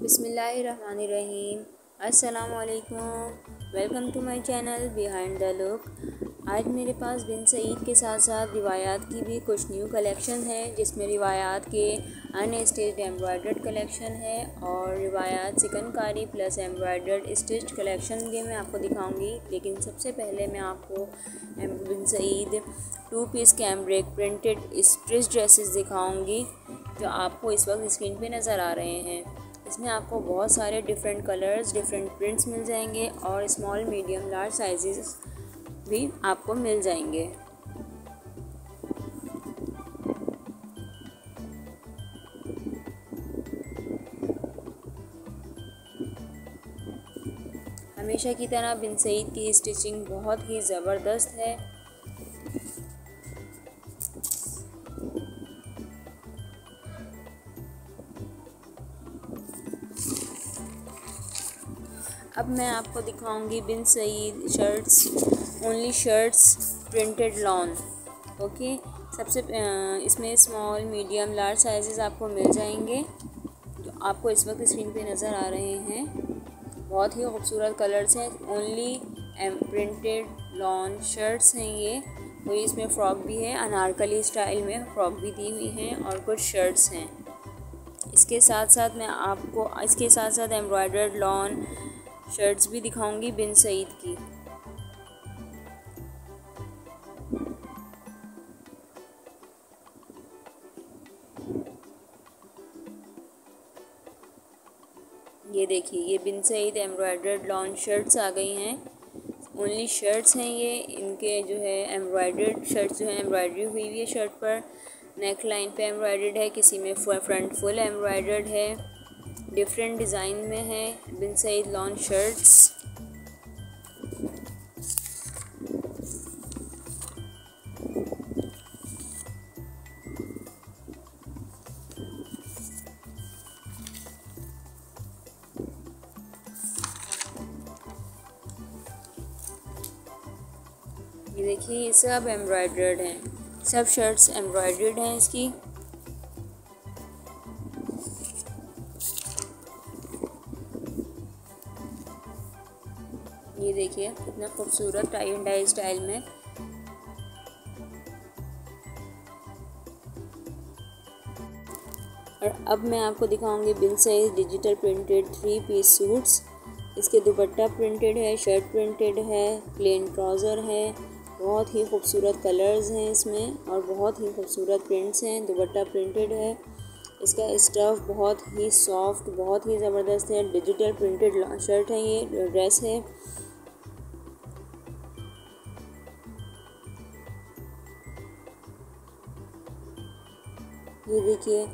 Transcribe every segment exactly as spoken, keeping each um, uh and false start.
बिस्मिल्लाहिर्रहमानिर्रहीम। अस्सलामुअलैकुम। Welcome to my channel behind the look. आज मेरे पास बिन सईद के साथ साथ रिवायात की भी कुछ न्यू कलेक्शन है, जिसमें रिवायात के अनस्टिच्ड एम्ब्रॉयडर्ड कलेक्शन है और Riwayat chikankari plus embroidered stitched collection भी मैं आपको दिखाऊंगी। लेकिन सबसे पहले मैं आपको Bin Saeed two piece cambric printed stitch dresses दिखाऊंगी, जो आपको इस वक्त स्क्रीन पे नज़र आ रहे हैं। इसमें आपको बहुत सारे डिफरेंट कलर्स, डिफरेंट प्रिंट्स मिल जाएंगे और स्मॉल, मीडियम, लार्ज साइजेस भी आपको मिल जाएंगे। हमेशा की तरह बिन सईद की स्टिचिंग बहुत ही ज़बरदस्त है। अब मैं आपको दिखाऊंगी Bin Saeed shirts, only shirts printed lawn. Okay, सबसे इसमें स्मॉल, मीडियम, लार्ज साइजेस आपको मिल जाएंगे, जो आपको इस वक्त स्क्रीन पे नज़र आ रहे हैं। बहुत ही खूबसूरत कलर्स हैं। ओनली प्रिंटेड लॉन शर्ट्स हैं ये। कोई इसमें फ़्रॉक भी है, अनारकली स्टाइल में फ़्रॉक भी दी हुई हैं और कुछ शर्ट्स हैं। इसके साथ साथ मैं आपको इसके साथ साथ एम्ब्रॉयडर्ड लॉन शर्ट्स भी दिखाऊंगी बिन सईद की। ये देखिए, ये Bin Saeed embroidered lawn shirts आ गई हैं। ओनली शर्ट्स हैं ये। इनके जो है एम्ब्रॉयडर्ड शर्ट्स जो है एम्ब्रॉयडरी हुई हुई है शर्ट पर। नेक लाइन पे एम्ब्रॉयडर्ड है, किसी में फ्रंट फुल एम्ब्रॉयडर्ड है। डिफरेंट डिज़ाइन में है बिन सईद लॉन शर्ट्स। ये देखिए, ये सब एम्ब्रॉयडर्ड हैं, सब शर्ट्स एम्ब्रॉयडर्ड हैं इसकी। ये देखिए कितना खूबसूरत टाई एंड डाई स्टाइल में। और अब मैं आपको दिखाऊंगी Bin Saeed digital printed three piece suits. इसके दुपट्टा प्रिंटेड है, शर्ट प्रिंटेड है, प्लेन ट्राउज़र है। बहुत ही खूबसूरत कलर्स हैं इसमें और बहुत ही खूबसूरत प्रिंट्स हैं। दुपट्टा प्रिंटेड है। इसका स्टफ़ बहुत ही सॉफ्ट, बहुत ही ज़बरदस्त है। डिजिटल प्रिंटेड शर्ट है, ये ड्रेस है। ये देखिए,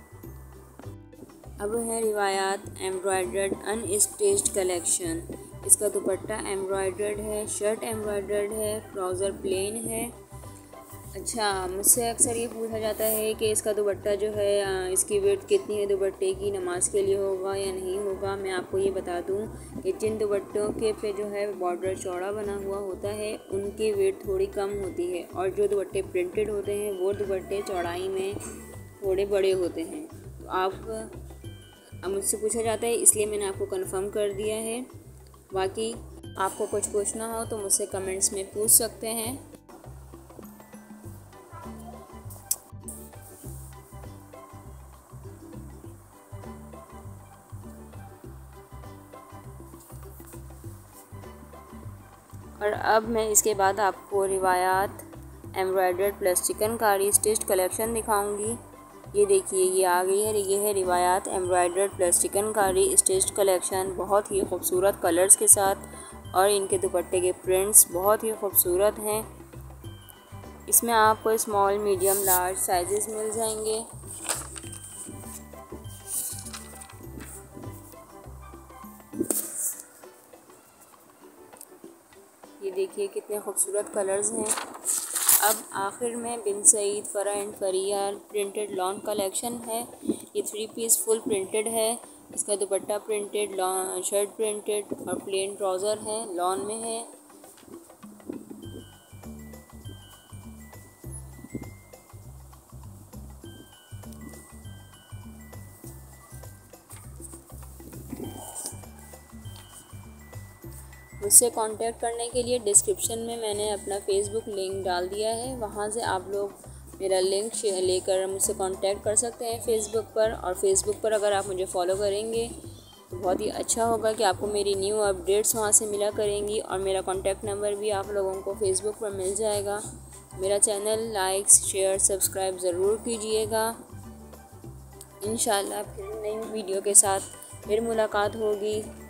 अब है रिवायात एम्ब्रॉयडर्ड अनस्टिच्ड कलेक्शन। इसका दुपट्टा एम्ब्रॉयडर्ड है, शर्ट एम्ब्रॉयडर्ड है, ट्राउज़र प्लेन है। अच्छा, मुझसे अक्सर ये पूछा जाता है कि इसका दुपट्टा जो है, इसकी वेट कितनी है दुपट्टे की, नमाज के लिए होगा या नहीं होगा। मैं आपको ये बता दूं कि जिन दुपट्टों के पे जो है बॉर्डर चौड़ा बना हुआ होता है, उनकी वेट थोड़ी कम होती है और जो दुपट्टे प्रिंटेड होते हैं वो दुपट्टे चौड़ाई में थोड़े बड़े होते हैं। तो आप अब मुझसे पूछा जाता है, इसलिए मैंने आपको कंफर्म कर दिया है। बाकी आपको कुछ पूछना हो तो मुझसे कमेंट्स में पूछ सकते हैं। और अब मैं इसके बाद आपको Riwayat embroidered plus chikankari stitched collection दिखाऊंगी। ये देखिए, ये आ गई है। ये है Riwayat embroidered plus chikankari stitched collection, बहुत ही खूबसूरत कलर्स के साथ और इनके दुपट्टे के प्रिंट्स बहुत ही खूबसूरत हैं। इसमें आपको स्मॉल, मीडियम, लार्ज साइजेस मिल जाएंगे। ये देखिए कितने खूबसूरत कलर्स हैं। अब आखिर में Bin Saeed Fara and Fariya printed lawn collection है। ये थ्री पीस फुल प्रिंटेड है। इसका dupatta printed, lawn shirt printed और प्लेन ट्राउज़र है, लॉन में है। मुझसे कांटेक्ट करने के लिए डिस्क्रिप्शन में मैंने अपना फेसबुक लिंक डाल दिया है, वहाँ से आप लोग मेरा लिंक लेकर मुझसे कांटेक्ट कर सकते हैं फेसबुक पर। और फेसबुक पर अगर आप मुझे फॉलो करेंगे तो बहुत ही अच्छा होगा कि आपको मेरी न्यू अपडेट्स वहाँ से मिला करेंगी, और मेरा कॉन्टैक्ट नंबर भी आप लोगों को फेसबुक पर मिल जाएगा। मेरा चैनल लाइक शेयर सब्सक्राइब ज़रूर कीजिएगा। इंशाल्लाह फिर नई वीडियो के साथ फिर मुलाकात होगी।